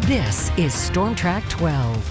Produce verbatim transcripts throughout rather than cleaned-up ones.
This is Storm Track twelve.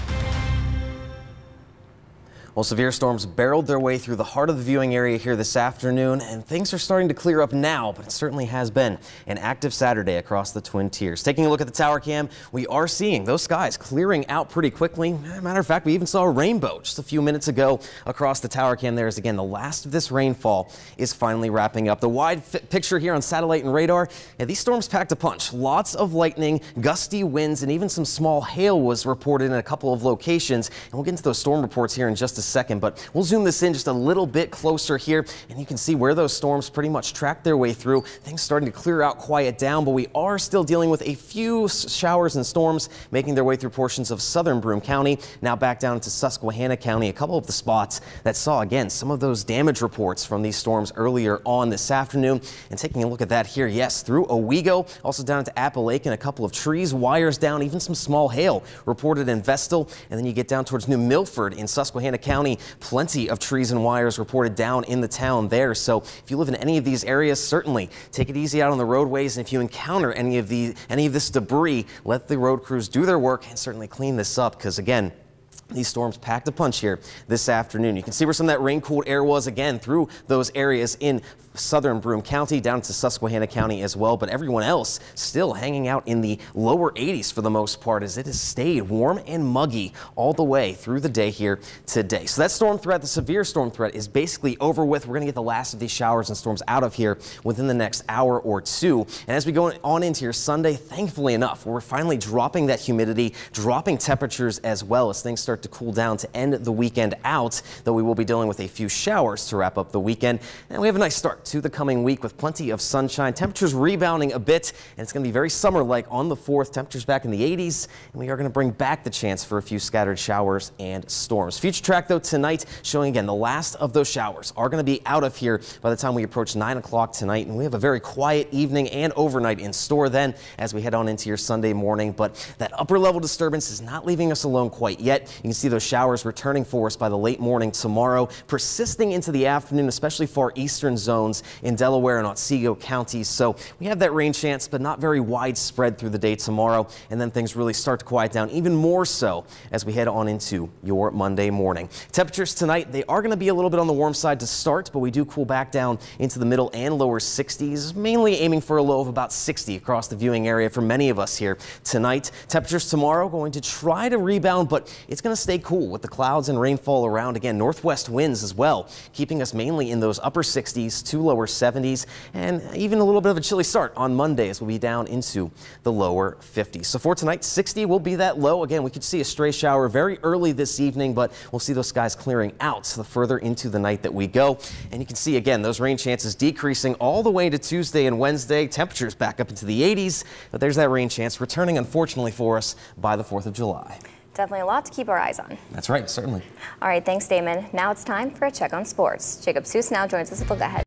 Well, severe storms barreled their way through the heart of the viewing area here this afternoon, and things are starting to clear up now, but it certainly has been an active Saturday across the Twin Tiers. Taking a look at the tower cam, we are seeing those skies clearing out pretty quickly. As a matter of fact, we even saw a rainbow just a few minutes ago across the tower cam. There is again the last of this rainfall is finally wrapping up. The wide picture here on satellite and radar, yeah, these storms packed a punch. Lots of lightning, gusty winds, and even some small hail was reported in a couple of locations. And we'll get into those storm reports here in just a second, but we'll zoom this in just a little bit closer here, and you can see where those storms pretty much tracked their way through. Things starting to clear out, quiet down, but we are still dealing with a few showers and storms making their way through portions of southern Broome County, now back down into Susquehanna County. A couple of the spots that saw, again, some of those damage reports from these storms earlier on this afternoon. And taking a look at that here, yes, through Owego, also down into Appalachian, a couple of trees, wires down, even some small hail reported in Vestal. And then you get down towards New Milford in Susquehanna County, plenty of trees and wires reported down in the town there. So if you live in any of these areas, certainly take it easy out on the roadways. And if you encounter any of the any of this debris, let the road crews do their work and certainly clean this up, because again, these storms packed a punch here this afternoon. You can see where some of that rain-cooled air was again through those areas in southern Broome County down to Susquehanna County as well, but everyone else still hanging out in the lower eighties for the most part, as it has stayed warm and muggy all the way through the day here today. So that storm threat, the severe storm threat, is basically over with. We're going to get the last of these showers and storms out of here within the next hour or two. And as we go on into your Sunday, thankfully enough, we're finally dropping that humidity, dropping temperatures as well as things start to cool down to end the weekend out, though we will be dealing with a few showers to wrap up the weekend. And we have a nice start to the coming week with plenty of sunshine. Temperatures rebounding a bit, and it's going to be very summer-like on the fourth. Temperatures back in the eighties, and we are going to bring back the chance for a few scattered showers and storms. Future track, though, tonight showing again the last of those showers are going to be out of here by the time we approach nine o'clock tonight, and we have a very quiet evening and overnight in store then as we head on into your Sunday morning. But that upper level disturbance is not leaving us alone quite yet. You can see those showers returning for us by the late morning tomorrow, persisting into the afternoon, especially far eastern zones in Delaware and Otsego counties. So we have that rain chance, but not very widespread through the day tomorrow. And then things really start to quiet down even more so as we head on into your Monday morning. Temperatures tonight, they are going to be a little bit on the warm side to start, but we do cool back down into the middle and lower sixties, mainly aiming for a low of about sixty across the viewing area for many of us here tonight. Temperatures tomorrow going to try to rebound, but it's going to stay cool with the clouds and rainfall around. Again, northwest winds as well, keeping us mainly in those upper sixties to lower seventies, and even a little bit of a chilly start on Monday as we'll be down into the lower fifties. So for tonight, sixty will be that low. Again, we could see a stray shower very early this evening, but we'll see those skies clearing out the further into the night that we go. And you can see again those rain chances decreasing all the way to Tuesday and Wednesday. Temperatures back up into the eighties, but there's that rain chance returning, unfortunately for us, by the fourth of July. Definitely a lot to keep our eyes on. That's right, certainly. All right, thanks, Damon. Now it's time for a check on sports. Jacob Seuss now joins us with a look ahead.